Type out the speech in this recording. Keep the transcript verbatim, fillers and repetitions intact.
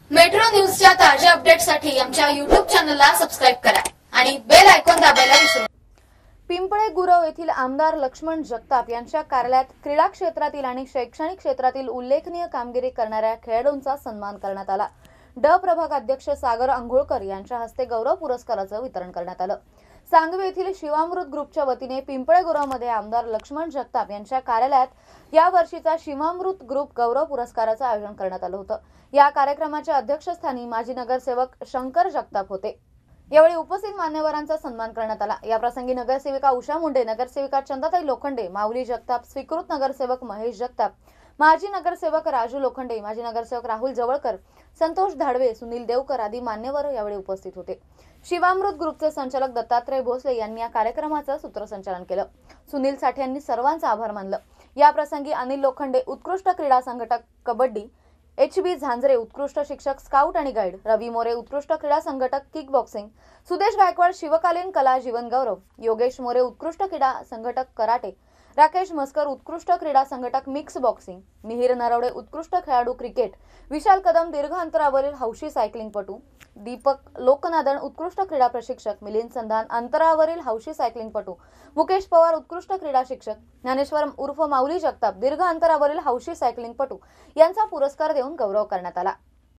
Metro न्यूजच्या ताज्या अपडेट्ससाठी आमच्या यूट्यूब चॅनलला सबस्क्राइब करा आणि बेल आयकॉन दाबायला विसरू नका। पिंपळे गुरव येथील आमदार लक्ष्मण जगताप यांच्या कार्यालयात क्रीडा क्षेत्रातील आणि शैक्षणिक क्षेत्रातील उल्लेखनीय कामगिरी करणाऱ्या खेळाडूंचा सन्मान करण्यात आला। ड प्रभाग अध्यक्ष सागर अंघोळकर यांच्या हस्ते गौरव पुरस्काराचं वितरण करण्यात आलं। सांगवी येथील शिवामृत ग्रुपच्या वतीने पिंपळे गुरवमध्ये आमदार लक्ष्मण जगताप यांच्या कार्यालयात या वर्षीचा शिवामृत ग्रुप गौरव पुरस्काराचं आयोजन करण्यात आलं होतं। या कार्यक्रमाच्या अध्यक्षस्थानी माजी नगरसेवक शंकर जगताप होते। यावेळी उपस्थित मान्यवरांचा सन्मान करण्यात आला। या प्रसंगी नगरसेविका उषा मुंडे, नगरसेविका चंदाताई लोखंडे, माऊली जगताप, स्वीकृत नगरसेवक महेश जगताप, माजी नगरसेवक राजू लोखंडे, माजी नगरसेवक राहुल जवळकर, संतोष धाडवे, सुनील देवकर आदी मान्यवर यावेळी उपस्थित होते। शिवामृत ग्रुपचे संचालक दत्तात्रय भोसले यांनी या कार्यक्रमाचं सूत्रसंचालन केलं। सुनील साठे यांनी सर्वांचा आभार मानलं। या प्रसंगी अनिल लोखंडे, उत्कृष्ट क्रीडा संघटक कबड्डी, एच बी झांजरे, उत्कृष्ट शिक्षक स्काउट आणि गाईड, रवी मोरे, उत्कृष्ट क्रीडा संघटक किक बॉक्सिंग, सुदेश गायकवाड, शिवकालीन कला जीवन गौरव, योगेश मोरे, उत्कृष्ट क्रीडा संघटक कराटे, राकेश मस्कर, उत्कृष्ट क्रीडा संघटक मिक्स बॉक्सिंग, मिहिर नरवडे, उत्कृष्ट खेळाडू क्रिकेट, विशाल कदम, दीर्घ अंतरावरील हौशी सायकलिंगपटू, दीपक लोकनादन, उत्कृष्ट क्रीडा प्रशिक्षक, मिलिंद संधान, अंतरावरील हौशी सायकलिंगपटू, मुकेश पवार, उत्कृष्ट क्रीडा शिक्षक, ज्ञानेश्वर उर्फ माऊली जगताप, दीर्घ अंतरावरील हौशी सायकलिंगपटू यांचा पुरस्कार देऊन गौरव करण्यात आला।